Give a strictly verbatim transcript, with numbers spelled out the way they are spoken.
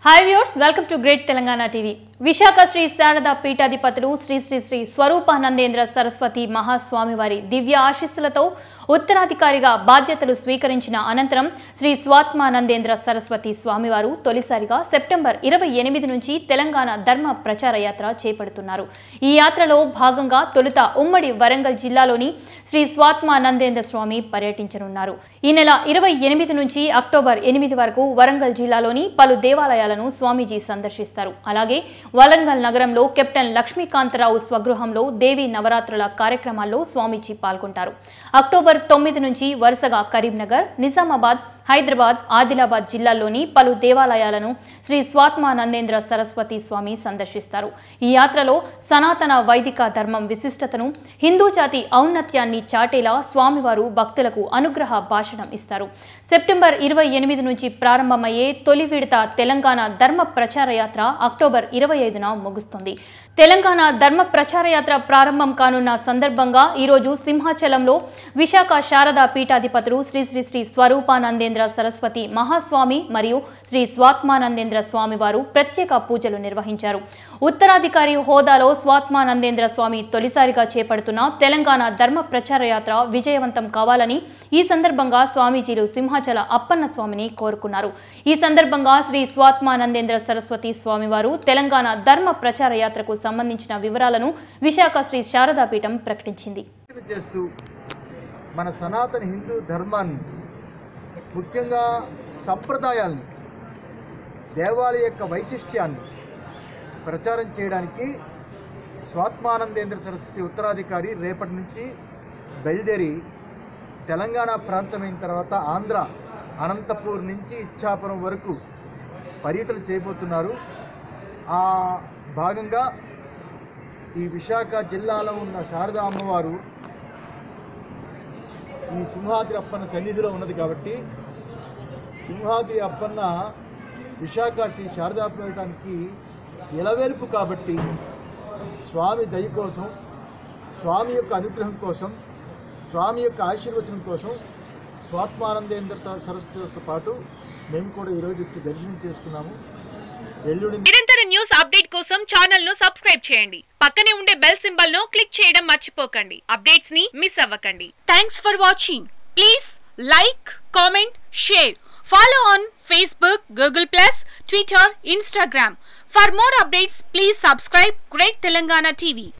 Hi viewers, welcome to Great Telangana T V. Visakha Sarada Peetham Sri Sri Sri Swathmanandendra Saraswati Mahaswamy Vari Divya Ashissulato Uttaradhikariga బాధ్యతలు స్వీకరించిన అనంతరం శ్రీ స్వాత్మానందేంద్ర సరస్వతి స్వామివారు తొలిసారిగా September ఇరవై ఎనిమిది నుంచి తెలంగాణ ధర్మ ప్రచార యాత్ర చేపడుతున్నారు. ఈ యాత్రలో భాగంగా తొలుత ఉమ్మడి వరంగల్ జిల్లాలోని శ్రీ స్వాత్మానందేంద్ర స్వామి పర్యటించనున్నారు. ఈ నెల ఇరవై ఎనిమిది నుంచి అక్టోబర్ ఎనిమిది వరకు వరంగల్ జిల్లాలోని పలు దేవాలయాలను స్వామీజీ సందర్శిస్తారు. అలాగే వరంగల్ నగరంలో కెప్టెన్ లక్ష్మీకాంతరావు స్వగృహంలో దేవి నవరాత్రుల కార్యక్రమాల్లో స్వామీజీ పాల్గొంటారు. అక్టోబర్ తొమ్మిది నుంచి వరుసగా కరీంనగర్, నిజామాబాద్, హైదరాబాద్, ఆదిలాబాద్ జిల్లాల్లోని పలు దేవాలయాలను శ్రీ స్వాత్మానందేంద్ర సరస్వతి స్వామి సందర్శిస్తారు. ఈ యాత్రలో సనాతన వైదిక ధర్మం విశిష్టతను, హిందూ జాతి ఔన్నత్యాన్ని చాటేలా స్వామివారు భక్తులకు అనుగ్రహ భాషణం ఇస్తారు. సెప్టెంబర్ ఇరవై ఎనిమిది నుంచి ప్రారంభమయ్యే తొలి విడత తెలంగాణ ధర్మ ప్రచార యాత్ర అక్టోబర్ ఇరవై ఐదున ముగుస్తుంది. తెలంగాణ ధర్మ ప్రచార యాత్ర ప్రారంభం కానున్న సందర్భంగా ఈరోజు సింహాచలంలో విశాఖ శారదా పీఠాధిపతులు శ్రీ శ్రీ శ్రీ స్వరూపానందేంద్ర సరస్వతి మహాస్వామి మరియు శ్రీ స్వాత్మానందేంద్ర స్వామి వారు ప్రత్యేక పూజలు నిర్వహించారు. ఉత్తరాధికారి హోదాలో స్వాత్మానందేంద్ర స్వామి తొలిసారిగా చేపడుతున్న తెలంగాణ ధర్మ ప్రచార యాత్ర విజయవంతం కావాలని ఈ సందర్భంగా స్వామీజీలు సింహాచల అప్పన్న స్వామిని కోరుకున్నారు. ఈ సందర్భంగా శ్రీ స్వాత్మానందేంద్ర సరస్వతి స్వామివారు తెలంగాణ ధర్మ ప్రచార యాత్రకు సంబంధించిన వివరాలను విశాఖ శ్రీ శారదా పీఠం ప్రకటించింది. మన సనాతన హిందూ ధర్మాన్ని, ముఖ్యంగా సంప్రదాయాల్ని, దేవాలయ యొక్క వైశిష్ట్యాన్ని ప్రచారం చేయడానికి స్వాత్మానందేంద్ర సరస్వతి ఉత్తరాధికారి రేపటి నుంచి బయలుదేరి తెలంగాణ ప్రాంతమైన తర్వాత ఆంధ్ర అనంతపూర్ నుంచి ఇచ్చాపురం వరకు పర్యటన చేయబోతున్నారు. ఆ భాగంగా ఈ విశాఖ జిల్లాలో ఉన్న శారదా అమ్మవారు ఈ సింహాద్రి అప్పన్న సన్నిధిలో ఉన్నది కాబట్టి సింహాద్రి అప్పన్న విశాఖ శ్రీ శారదా పీఠానికి ఎలవేల్పు కాబట్టి స్వామి దయ కోసం, స్వామి యొక్క అనుగ్రహం కోసం, స్వామి యొక్క ఆశీర్వచనం కోసం స్వాత్మానందేంద్ర సరస్వతితో పాటు మేము కూడా ఈరోజు వచ్చి దర్శనం చేసుకున్నాము. నిరంతర న్యూస్ అప్డేట్ కోసం ఛానల్ ను సబ్స్క్రైబ్ చేయండి. పక్కనే ఉండే బెల్ సింబల్ ను క్లిక్ చేయడం మర్చిపోకండి. అప్డేట్స్ ని మిస్ అవ్వకండి. Thanks for watching. Please like, comment, share. Follow on Facebook, Google plus, Twitter, Instagram. For more updates, please subscribe Great Telangana T V.